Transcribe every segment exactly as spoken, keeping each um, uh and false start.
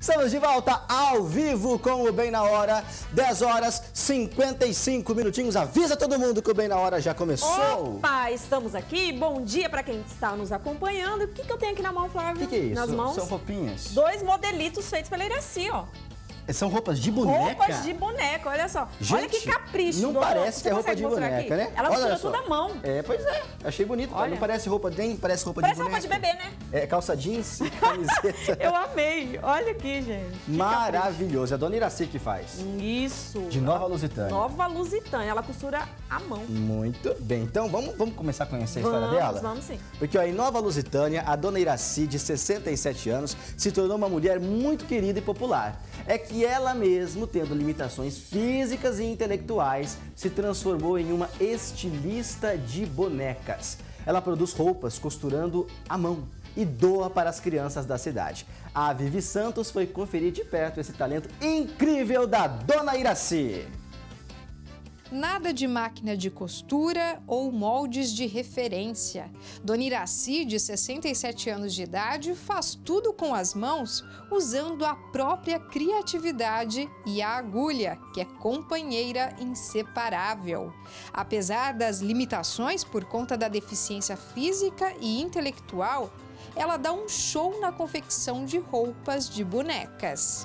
Estamos de volta ao vivo com o Bem na Hora, dez horas e cinquenta e cinco minutinhos. Avisa todo mundo que o Bem na Hora já começou. Opa, estamos aqui. Bom dia para quem está nos acompanhando. O que, que eu tenho aqui na mão, Flávio? O que, que é isso? Nas mãos? São roupinhas. Dois modelitos feitos pela Iraci, ó. São roupas de boneca? Roupas de boneca, olha só. Gente, olha que capricho. Não Dona. parece Você que é roupa de boneca, aqui? né? Ela olha costura só. tudo à mão. É, pois é. Achei bonito. Olha. Não parece roupa, nem parece roupa Parece de boneca. roupa de bebê, né? É, calça jeans e camiseta. Eu amei. Olha aqui, gente. Que Maravilhoso. É a Dona Iraci que faz. Isso. De Nova Lusitânia. Nova Lusitânia. Ela costura à mão. Muito bem. Então, vamos, vamos começar a conhecer a Vamos, história dela? vamos sim. Porque ó, em Nova Lusitânia, a Dona Iraci, de sessenta e sete anos, se tornou uma mulher muito querida e popular. É que ela mesmo, tendo limitações físicas e intelectuais, se transformou em uma estilista de bonecas. Ela produz roupas costurando à mão e doa para as crianças da cidade. A Vivi Santos foi conferir de perto esse talento incrível da Dona Iraci. Nada de máquina de costura ou moldes de referência. Dona Iraci, de sessenta e sete anos de idade, faz tudo com as mãos, usando a própria criatividade e a agulha, que é companheira inseparável. Apesar das limitações por conta da deficiência física e intelectual, ela dá um show na confecção de roupas de bonecas.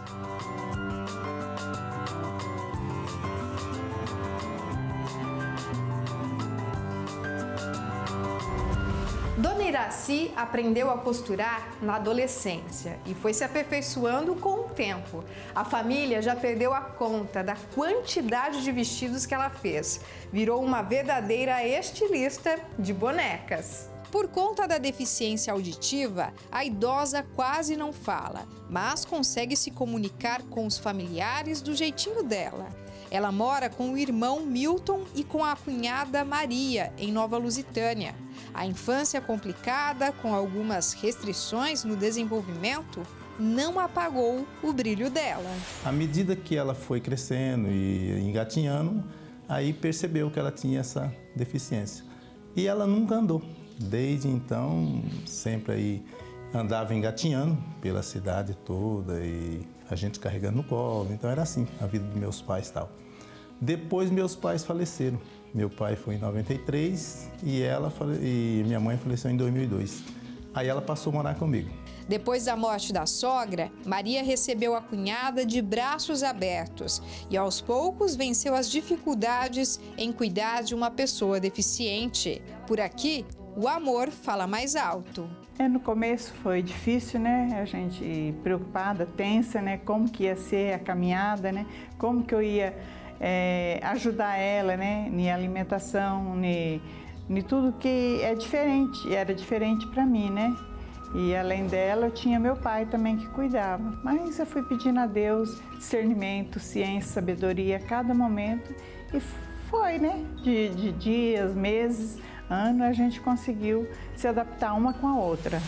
Dona Iraci aprendeu a costurar na adolescência e foi se aperfeiçoando com o tempo. A família já perdeu a conta da quantidade de vestidos que ela fez. Virou uma verdadeira estilista de bonecas. Por conta da deficiência auditiva, a idosa quase não fala, mas consegue se comunicar com os familiares do jeitinho dela. Ela mora com o irmão Milton e com a cunhada Maria, em Nova Lusitânia. A infância complicada, com algumas restrições no desenvolvimento, não apagou o brilho dela. À medida que ela foi crescendo e engatinhando, aí percebeu que ela tinha essa deficiência. E ela nunca andou. Desde então, sempre aí andava engatinhando pela cidade toda e a gente carregando no colo. Então era assim a vida dos meus pais e tal. Depois meus pais faleceram. Meu pai foi em noventa e três e, ela, e minha mãe faleceu em dois mil e dois. Aí ela passou a morar comigo. Depois da morte da sogra, Maria recebeu a cunhada de braços abertos e aos poucos venceu as dificuldades em cuidar de uma pessoa deficiente. Por aqui, o amor fala mais alto. É, no começo foi difícil, né? A gente preocupada, tensa, né? Como que ia ser a caminhada, né? Como que eu ia é, ajudar ela, né? Em alimentação, em, em tudo que é diferente, era diferente para mim, né? E além dela, eu tinha meu pai também que cuidava. Mas eu fui pedindo a Deus discernimento, ciência, sabedoria a cada momento. E foi, né? De, de dias, meses, ano, a gente conseguiu se adaptar uma com a outra.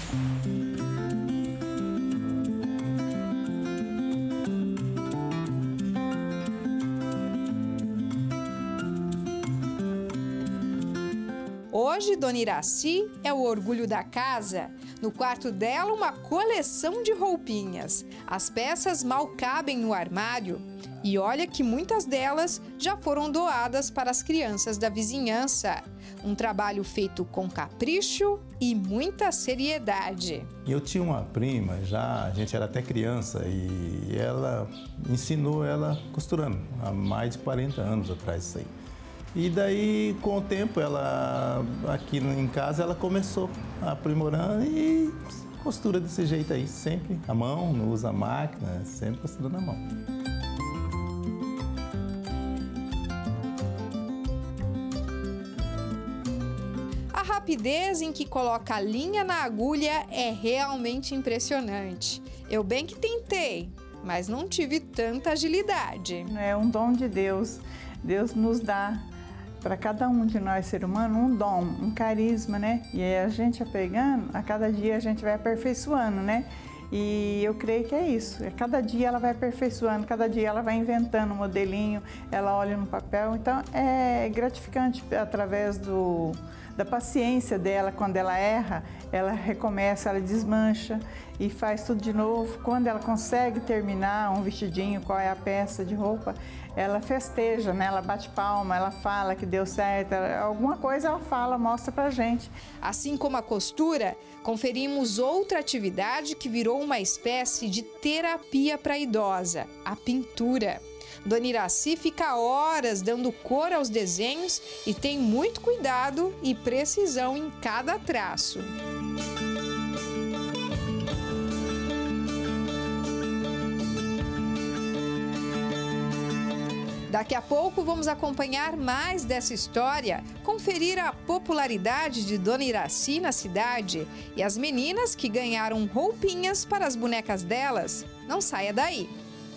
Hoje, Dona Iraci é o orgulho da casa. No quarto dela, uma coleção de roupinhas. As peças mal cabem no armário. E olha que muitas delas já foram doadas para as crianças da vizinhança. Um trabalho feito com capricho e muita seriedade. Eu tinha uma prima, já a gente era até criança, e ela ensinou ela costurando, há mais de quarenta anos atrás isso aí. E daí, com o tempo, ela aqui em casa, ela começou aprimorando e costura desse jeito aí, sempre à mão, não usa máquina, sempre costurando à mão. A rapidez em que coloca a linha na agulha é realmente impressionante. Eu bem que tentei, mas não tive tanta agilidade. É um dom de Deus. Deus nos dá para cada um de nós, ser humano, um dom, um carisma, né? E aí a gente apegando, a cada dia a gente vai aperfeiçoando, né? E eu creio que é isso. Cada dia ela vai aperfeiçoando, cada dia ela vai inventando um modelinho, ela olha no papel. Então é gratificante através do, da paciência dela. Quando ela erra, ela recomeça, ela desmancha e faz tudo de novo. Quando ela consegue terminar um vestidinho, qual é a peça de roupa, ela festeja, né? Ela bate palma, ela fala que deu certo, ela, alguma coisa ela fala, mostra pra gente. Assim como a costura, conferimos outra atividade que virou uma espécie de terapia para a idosa, a pintura. Dona Iraci fica horas dando cor aos desenhos e tem muito cuidado e precisão em cada traço. Daqui a pouco vamos acompanhar mais dessa história, conferir a popularidade de Dona Iraci na cidade e as meninas que ganharam roupinhas para as bonecas delas. Não saia daí!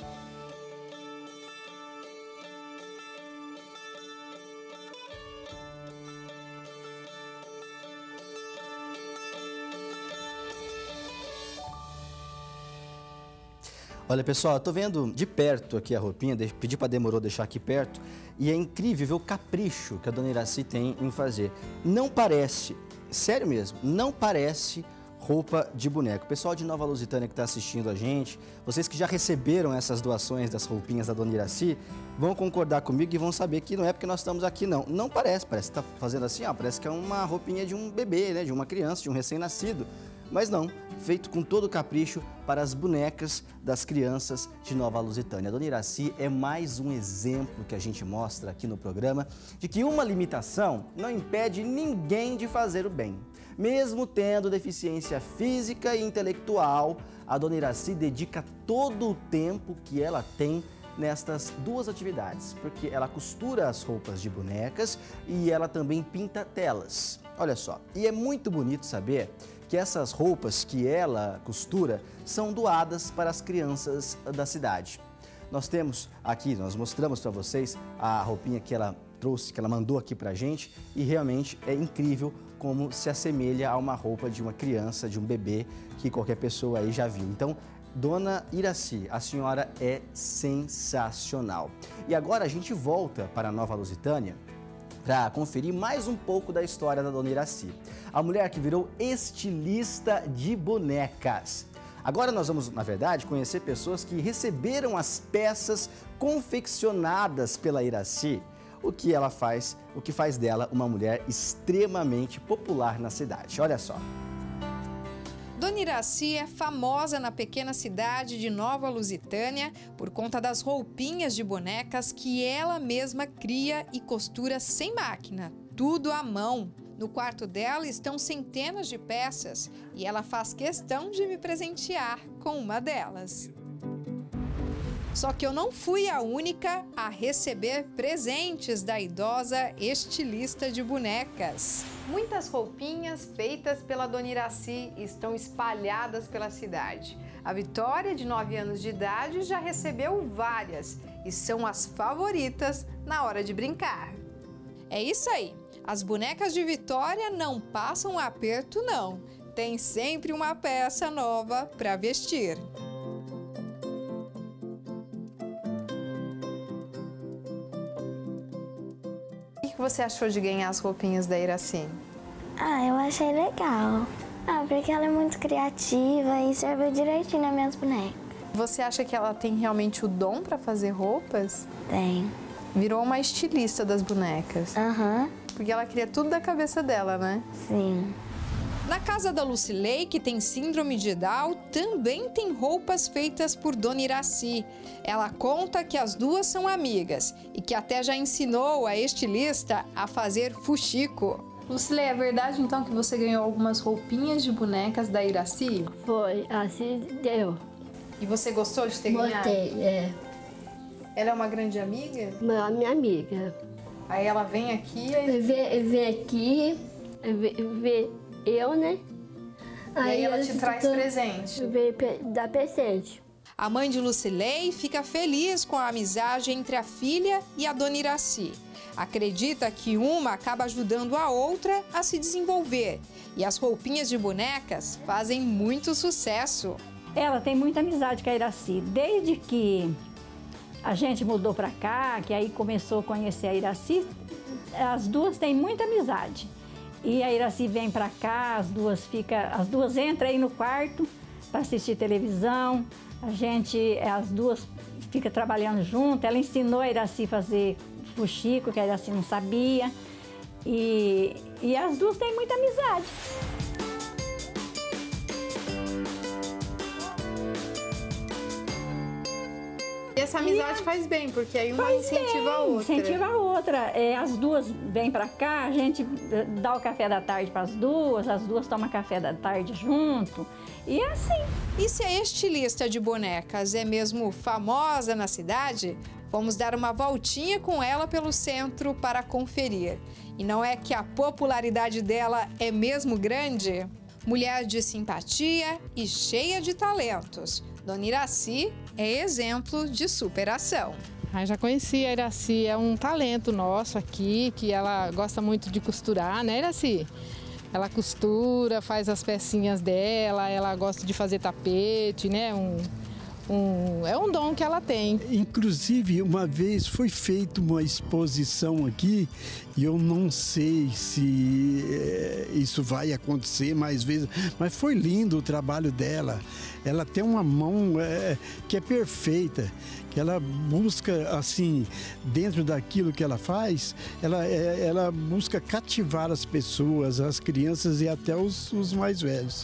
Olha, pessoal, eu tô vendo de perto aqui a roupinha, pedi para Demorou deixar aqui perto, e é incrível ver o capricho que a Dona Iraci tem em fazer. Não parece, sério mesmo, não parece roupa de boneco. O pessoal de Nova Lusitânia que está assistindo a gente, vocês que já receberam essas doações das roupinhas da Dona Iraci, vão concordar comigo e vão saber que não é porque nós estamos aqui, não. Não parece, parece que está fazendo assim, ó, parece que é uma roupinha de um bebê, né, de uma criança, de um recém-nascido. Mas não, feito com todo o capricho para as bonecas das crianças de Nova Lusitânia. A Dona Iraci é mais um exemplo que a gente mostra aqui no programa de que uma limitação não impede ninguém de fazer o bem. Mesmo tendo deficiência física e intelectual, a Dona Iraci dedica todo o tempo que ela tem nestas duas atividades, porque ela costura as roupas de bonecas e ela também pinta telas. Olha só, e é muito bonito saber que essas roupas que ela costura são doadas para as crianças da cidade. Nós temos aqui, nós mostramos para vocês a roupinha que ela trouxe, que ela mandou aqui pra gente, e realmente é incrível como se assemelha a uma roupa de uma criança, de um bebê, que qualquer pessoa aí já viu. Então, Dona Iraci, a senhora é sensacional. E agora a gente volta para Nova Lusitânia para conferir mais um pouco da história da Dona Iraci. A mulher que virou estilista de bonecas. Agora nós vamos, na verdade, conhecer pessoas que receberam as peças confeccionadas pela Iraci, o que ela faz, o que faz dela uma mulher extremamente popular na cidade. Olha só. Dona Iraci é famosa na pequena cidade de Nova Lusitânia por conta das roupinhas de bonecas que ela mesma cria e costura sem máquina, tudo à mão. No quarto dela estão centenas de peças e ela faz questão de me presentear com uma delas. Só que eu não fui a única a receber presentes da idosa estilista de bonecas. Muitas roupinhas feitas pela Dona Iraci estão espalhadas pela cidade. A Vitória, de nove anos de idade, já recebeu várias e são as favoritas na hora de brincar. É isso aí, as bonecas de Vitória não passam aperto não. Tem sempre uma peça nova para vestir. O que você achou de ganhar as roupinhas da Iraci? Ah, eu achei legal. Ah, porque ela é muito criativa e serviu direitinho nas minhas bonecas. Você acha que ela tem realmente o dom para fazer roupas? Tem. Virou uma estilista das bonecas. Aham. Uhum. Porque ela cria tudo da cabeça dela, né? Sim. Na casa da Lucilei, que tem síndrome de Down, também tem roupas feitas por Dona Iraci. Ela conta que as duas são amigas e que até já ensinou a estilista a fazer fuxico. Lucilei, é verdade então que você ganhou algumas roupinhas de bonecas da Iraci? Foi, assim deu. E você gostou de ter ganhado? Gostei, é. Ela é uma grande amiga? Uma, minha amiga. Aí ela vem aqui e... Vem, vem aqui, vem, vem eu, né? Aí, aí ela te traz tô, presente. Vem dar presente. A mãe de Lucilei fica feliz com a amizade entre a filha e a Dona Iraci. Acredita que uma acaba ajudando a outra a se desenvolver. E as roupinhas de bonecas fazem muito sucesso. Ela tem muita amizade com a Iraci. Desde que a gente mudou para cá, que aí começou a conhecer a Iraci, as duas têm muita amizade. E a Iraci vem para cá, as duas fica, as duas entram aí no quarto para assistir televisão. A gente, as duas fica trabalhando junto. Ela ensinou a Iraci a fazer fuxico, que a Iraci não sabia. E, e as duas têm muita amizade. Essa amizade faz bem, porque aí uma Faz incentiva bem, a outra. Incentiva a outra. É, as duas vêm para cá, a gente dá o café da tarde para as duas, as duas tomam café da tarde junto. E é assim. E se a estilista de bonecas é mesmo famosa na cidade, vamos dar uma voltinha com ela pelo centro para conferir. E não é que a popularidade dela é mesmo grande? Mulher de simpatia e cheia de talentos, Dona Iraci é exemplo de superação. Ah, já conheci a Iraci, é um talento nosso aqui, que ela gosta muito de costurar, né, Iraci? Ela costura, faz as pecinhas dela, ela gosta de fazer tapete, né? Um, um, é um dom que ela tem. Inclusive, uma vez foi feita uma exposição aqui e eu não sei se é, isso vai acontecer mais vezes, mas foi lindo o trabalho dela. Ela tem uma mão é, que é perfeita, que ela busca, assim, dentro daquilo que ela faz, ela, é, ela busca cativar as pessoas, as crianças e até os, os mais velhos.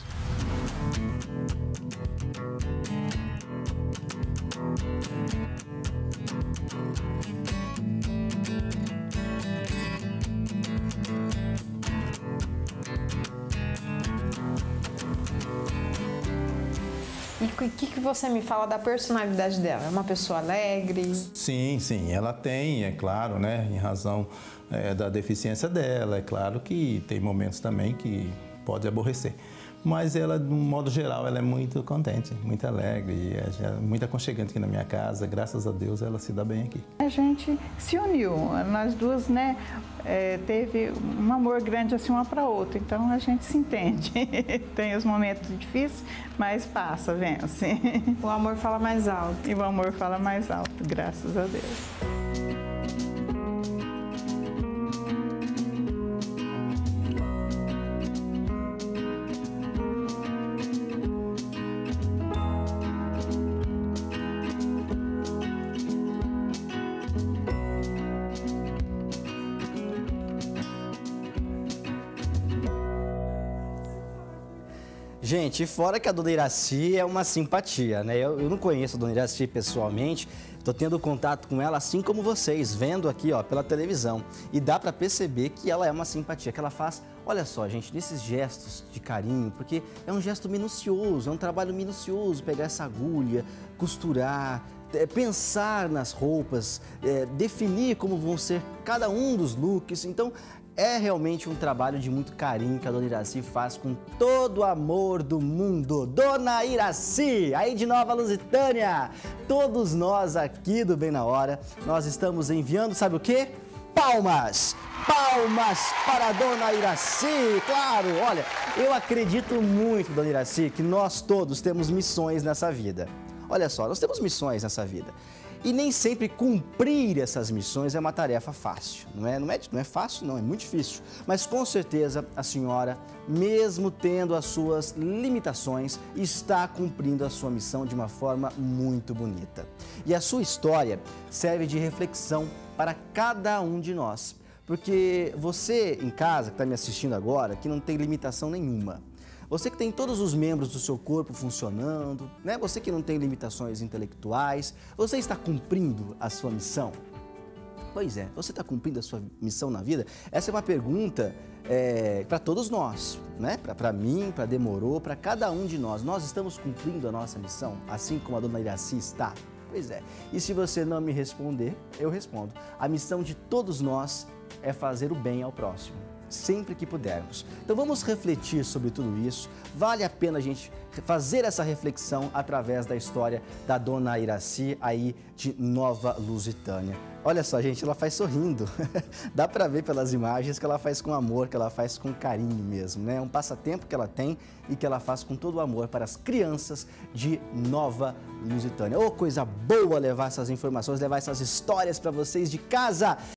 E o que, que você me fala da personalidade dela? É uma pessoa alegre? Sim, sim, ela tem, é claro, né? Em razão é, da deficiência dela, é claro que tem momentos também que pode aborrecer. Mas ela, de um modo geral, ela é muito contente, muito alegre, é muito aconchegante aqui na minha casa. Graças a Deus ela se dá bem aqui. A gente se uniu, nós duas, né, é, teve um amor grande assim uma para outra, então a gente se entende. Tem os momentos difíceis, mas passa, vence. O amor fala mais alto. E o amor fala mais alto, graças a Deus. Gente, fora que a Dona Iraci é uma simpatia, né? Eu, eu não conheço a Dona Iraci pessoalmente, estou tendo contato com ela assim como vocês, vendo aqui, ó, pela televisão. E dá para perceber que ela é uma simpatia, que ela faz, olha só, gente, nesses gestos de carinho, porque é um gesto minucioso, é um trabalho minucioso, pegar essa agulha, costurar, é, pensar nas roupas, é, definir como vão ser cada um dos looks. Então, é realmente um trabalho de muito carinho que a Dona Iraci faz com todo o amor do mundo. Dona Iraci, aí de Nova Lusitânia, todos nós aqui do Bem na Hora, nós estamos enviando, sabe o quê? Palmas! Palmas para a Dona Iraci! Claro, olha, eu acredito muito, Dona Iraci, que nós todos temos missões nessa vida. Olha só, nós temos missões nessa vida. E nem sempre cumprir essas missões é uma tarefa fácil, não é? Não é, não é fácil, não, é muito difícil. Mas com certeza a senhora, mesmo tendo as suas limitações, está cumprindo a sua missão de uma forma muito bonita. E a sua história serve de reflexão para cada um de nós. Porque você em casa, que está me assistindo agora, que não tem limitação nenhuma, você que tem todos os membros do seu corpo funcionando, né? Você que não tem limitações intelectuais, você está cumprindo a sua missão? Pois é, você está cumprindo a sua missão na vida? Essa é uma pergunta é, para todos nós, né? Para mim, para Demorou, para cada um de nós. Nós estamos cumprindo a nossa missão, assim como a Dona Iraci está? Pois é, e se você não me responder, eu respondo. A missão de todos nós é fazer o bem ao próximo, sempre que pudermos. Então vamos refletir sobre tudo isso. Vale a pena a gente fazer essa reflexão através da história da Dona Iraci aí de Nova Lusitânia. Olha só, gente, ela faz sorrindo. Dá para ver pelas imagens que ela faz com amor, que ela faz com carinho mesmo, né? É um passatempo que ela tem e que ela faz com todo o amor para as crianças de Nova Lusitânia. Ô, coisa boa levar essas informações, levar essas histórias para vocês de casa.